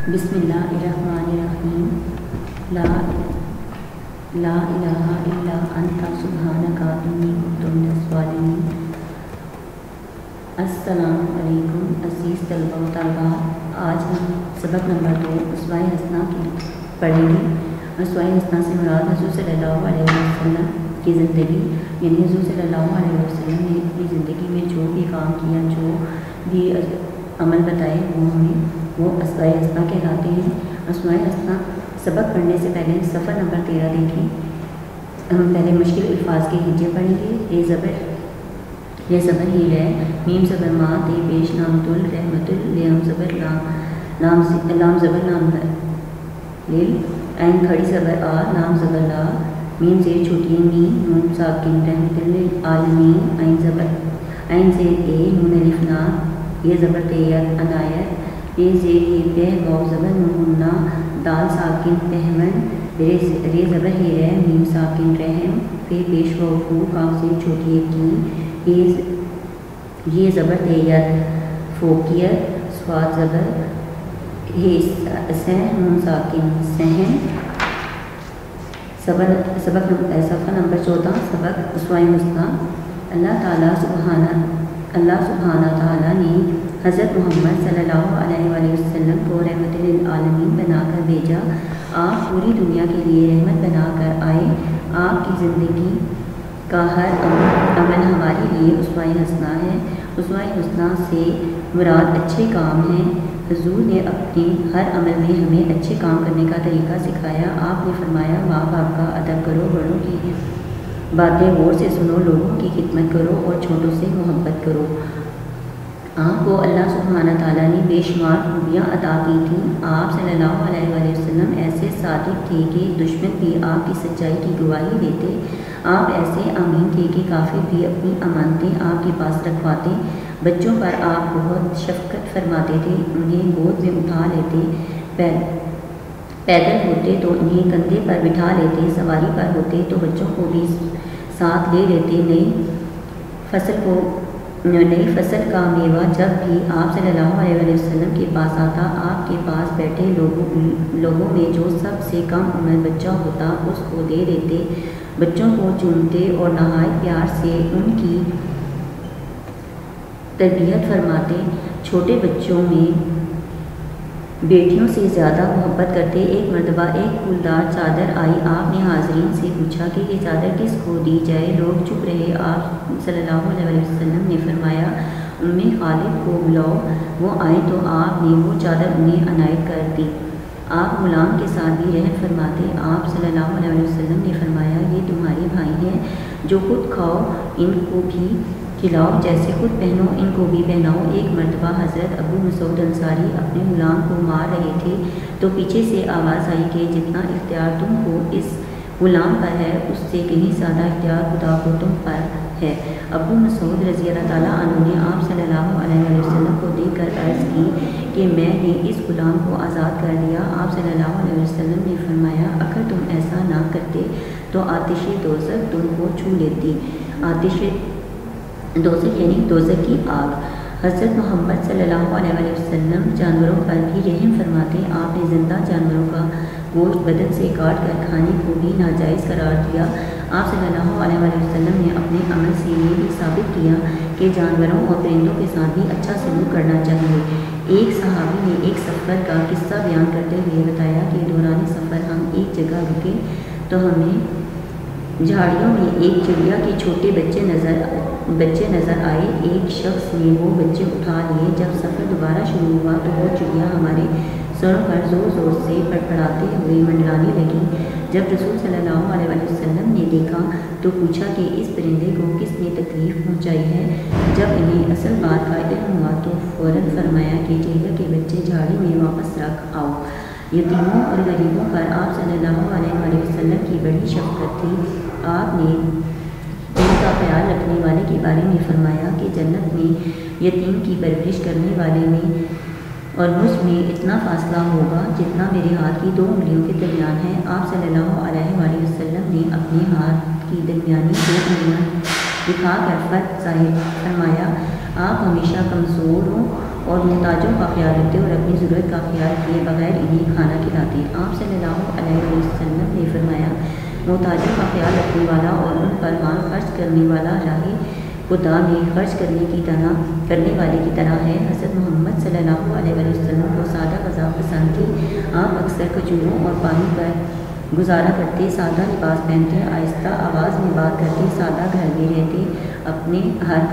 بسم اللہ الرحمن الرحیم لا الہ الا انت سبحانک انی کنت من الظالمین۔ السلام علیکم عزیز طلبہ و طالبات، آج ہم سبق نمبر 2 اسماء حسنہ کی پڑھیں گے۔ اسماء حسنہ سے مراد حضور صلی اللہ علیہ وسلم کی زندگی، یعنی حضور صلی اللہ علیہ وسلم نے اپنی زندگی میں جو بھی کام کیا، جو بھی عمل بتائے، وہ اسماء حسنہ کہلاتے ہیں۔ اسماء حسنہ سبق پڑھنے سے پہلے صفحہ نمبر 13 دیکھیں۔ ہم پہلے مشکل الفاظ کے ہجے پڑھیں گے۔ یہ زبر ہی ہے، میم زبر ما، تے پیش نام تل، رحمت لام زبر لام زبر لام لیل، عین کھڑی زبر آ، لام زبر لا، میم زیر چھوٹی می، نون ساکن، رحمت للعالمین، عین زیر اے، نون الف نا، یہ زبر تیت، عنایت، یہ زیر یہ پہ، واو زبر نون، دال ساکن، تہمن، رے زبر ہی ہے، میم ساکن، رحم، پہ پیش واو کو، کاف زیر چھوٹی کی، یہ زبر تیت، فوقیت، سواد زبر سہ، نون ساکن، سہن۔ صفحہ نمبر 14 سبق اسماء حسنہ۔ اللہ سبحانہ تعالیٰ نے حضرت محمد صلی اللہ علیہ وآلہ وسلم کو رحمت للعالمین بنا کر بھیجا۔ آپ پوری دنیا کے لیے رحمت بنا کر آئے۔ آپ کی زندگی کا ہر عمل ہمارے لیے اسماء حسنہ ہے۔ اسماء حسنہ سے مراد اچھے کام ہیں۔ حضور نے اپنے ہر عمل میں ہمیں اچھے کام کرنے کا طریقہ سکھایا۔ آپ نے فرمایا، ماں باپ کا ادب کرو، بڑوں کی باتیں غور سے سنو، لوگوں کی خدمت کرو اور چھوٹوں سے محبت کرو۔ آپ کو اللہ سبحانہ تعالیٰ نے بے شمار خوبیاں عطا کی تھیں۔ آپ صلی اللہ علیہ وآلہ وسلم ایسے صادق تھے کہ دشمن بھی آپ کی سچائی کی گواہی دیتے۔ آپ ایسے امین تھے کہ کافر بھی اپنی امانتیں آپ کے پاس رکھواتے۔ بچوں پر آپ بہت شفقت فرماتے تھے، انہیں گود میں اٹھا لیتے، پیدل ہوتے تو انہیں کندھے پر بٹھا لیتے، سواری پر ہوتے تو بچوں کو بھی ساتھ لے لیتے۔ نئی فصل کا میوہ جب بھی آپ صلی اللہ علیہ وسلم کے پاس آتا، آپ کے پاس بیٹھے لوگوں میں جو سب سے کم عمر بچہ ہوتا اس کو دے دیتے، بچوں کو چومتے اور نہایت پیار سے ان کی تربیت فرماتے۔ چھوٹے بچوں میں بیٹیوں سے زیادہ محبت کرتے۔ ایک مرتبہ ایک پھولدار چادر آئی، آپ نے حاضرین سے پوچھا کہ یہ چادر کس کو دی جائے؟ لوگ چپ رہے۔ آپ صلی اللہ علیہ وسلم نے فرمایا، خالد کو بلاؤ، وہ آئے تو آپ نے وہ چادر انہیں عنایت کر دی۔ آپ غلام کے ساتھ بھی رحم فرماتے۔ آپ صلی اللہ علیہ وسلم نے فرمایا، یہ تمہارے بھائی ہیں، جو خود کھاؤ ان کو بھی کھلاؤ، جیسے خود پہنو ان کو بھی پہناؤ۔ ایک مرتبہ حضرت ابو مسعود انصاری اپنے غلام کو مار رہے تھے تو پیچھے سے آواز آئی کہ جتنا اختیار تم کو اس غلام پر ہے، اس سے کہیں زیادہ اختیار خدا کو تم پر ہے۔ ابو مسعود رضی اللہ تعالیٰ عنہ نے آپ صلی اللہ علیہ وسلم کو دیکھ کر عرض کی کہ میں نے اس غلام کو آزاد کر دیا۔ آپ صلی اللہ علیہ وسلم نے فرمایا، اگر تم ایسا نہ کرتے تو آتش دوزخ تم کو چھو لیتی۔ آتش دوزخ یعنی دوزخ کی آگ۔ حضرت محمد صلی اللہ علیہ وسلم جانوروں پر بھی رحم فرماتے۔ آپ نے زندہ جانوروں کا گوشت بدن سے کاٹ کر کھانے کو بھی ناجائز قرار دیا۔ آپ صلی اللہ علیہ وسلم نے اپنے عمل سے یہ بھی ثابت کیا کہ جانوروں اور پرندوں کے ساتھ بھی اچھا سلوک کرنا چاہیے۔ ایک صحابی نے ایک سفر کا قصہ بیان کرتے ہوئے بتایا کہ دوران سفر ہم ایک جگہ رکے تو ہمیں جھاڑیوں میں ایک چڑیا کے چھوٹے بچے نظر آئے۔ ایک شخص نے وہ بچے اٹھا لیے۔ جب سفر دوبارہ شروع ہوا تو وہ چڑیا ہمارے سروں پر زور زور سے پڑپڑاتے ہوئے منڈلانے لگی۔ جب رسول صلی اللہ علیہ وسلم نے دیکھا تو پوچھا کہ اس پرندے کو کس نے تکلیف پہنچائی ہے؟ جب انہیں اصل بات کا علم ہوا تو فوراً فرمایا کہ چڑیا کے بچے جھاڑی میں واپس رکھ آؤ۔ یتیموں اور غریبوں پر آپ صلی اللہ علیہ وسلم کی بڑی شفقت تھی۔ آپ نے ان کا خیال رکھنے والے کے بارے میں فرمایا کہ جنت میں یتیم کی پرورش کرنے والے میں اور مجھ میں اتنا فاصلہ ہوگا جتنا میرے ہاتھ کی 2 انگلیوں کے درمیان ہے۔ آپ صلی اللہ علیہ وآلہ وسلم نے اپنے ہاتھ کی درمیانی 2 انگلیاں دکھا کر فرق ظاہر فرمایا۔ آپ ہمیشہ کمزوروں اور محتاجوں کا خیال رکھتے اور اپنی ضرورت کا خیال کیے بغیر انہیں کھانا کھلاتے۔ آپ صلی اللہ علیہ وسلم نے فرمایا، محتاجوں کا خیال رکھنے والا اور ان پر مال خرچ کرنے والا راہ خدا میں خرچ کرنے والے کی طرح ہے۔ حضرت محمد صلی اللہ علیہ وسلم کو سادہ غذا پسند تھی۔ آپ اکثر کھجوروں اور پانی پر گزارا کرتے، سادہ لباس پہنتے، آہستہ آواز میں بات کرتے، سادہ گھر میں رہتے، اپنا ہر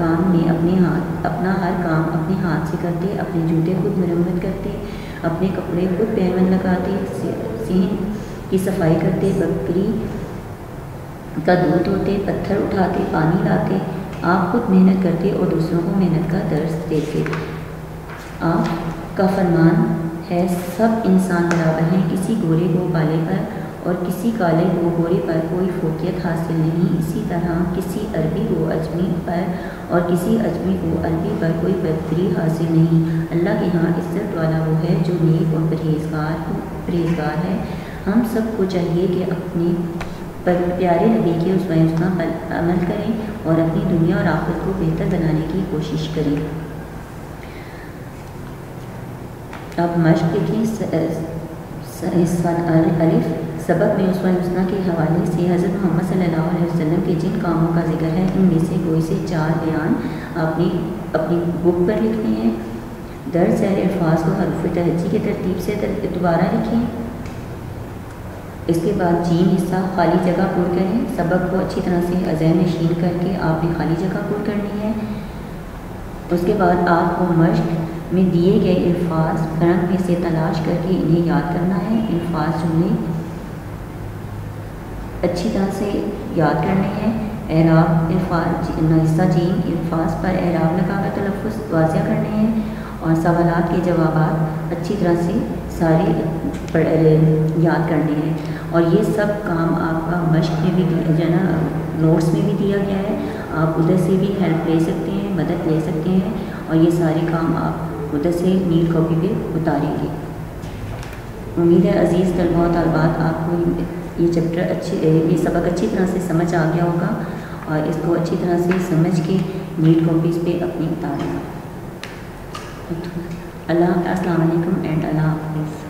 کام اپنے ہاتھ سے کرتے، اپنے جوتے خود مرمت کرتے، اپنے کپڑے خود پیمن لگاتے، صحن کی صفائی کرتے، بکری کا دودھ دھوتے، پتھر اٹھاتے، پانی لاتے۔ آپ خود محنت کرتے اور دوسروں کو محنت کا درس دیتے۔ آپ کا فرمان ہے، سب انسان برابر ہیں، کسی گورے کو کالے پر اور کسی کالے کو گورے پر کوئی فوقیت حاصل نہیں۔ اسی طرح کسی عربی کو عجمی پر اور کسی عجمی کو عربی پر کوئی برتری حاصل نہیں۔ اللہ کے ہاں عزت والا وہ ہے جو نیک اور پرہیزگار ہے۔ ہم سب کو چاہیے کہ اپنے پیارے نبی کے اسوہ حسنہ پر عمل کریں اور اپنی دنیا اور آخرت کو بہتر بنانے کی کوشش کریں۔ اب مشق دیکھیں۔ الف سبق میں اسوہ حسنہ کے حوالے سے حضرت محمد صلی اللہ علیہ وسلم کے جن کاموں کا ذکر ہے، ان میں سے کوئی سے 4 بیان آپ نے اپنی بک پر لکھنے ہیں۔ درج ذیل الفاظ کو حروف تہجی کی ترتیب سے دوبارہ لکھیں۔ اس کے بعد جیم حصہ خالی جگہ پر کریں۔ سبق کو اچھی طرح سے ذہن نشین کر کے آپ نے خالی جگہ پر کرنی ہے۔ اس کے بعد آپ کو مشق میں دیے گئے الفاظ فرنگ میں سے تلاش کر کے انہیں یاد کرنا ہے۔ الفاظ جملے اچھی طرح سے یاد کرنے ہیں۔ اعراب حصہ جیم الفاظ پر اعراب لگا کر تلفظ واضح کرنے ہیں اور سوالات کے جوابات اچھی طرح سے سارے یاد کرنے ہیں۔ اور یہ سب کام آپ کا مشق میں بھی نوٹس میں بھی دیا گیا ہے۔ آپ ادھر سے بھی ہیلپ لے سکتے ہیں، مدد لے سکتے ہیں، اور یہ سارے کام آپ ادھر سے نیل کاپی پہ اتاریں گے۔ امید ہے عزیز طلباء و طالبات آپ کو یہ سبق اچھی طرح سے سمجھ آ گیا ہوگا اور اس کو اچھی طرح سے سمجھ کے نیل کاپیز پہ اپنی اتاریں گا۔ السلام علیکم اینڈ اللہ حافظ۔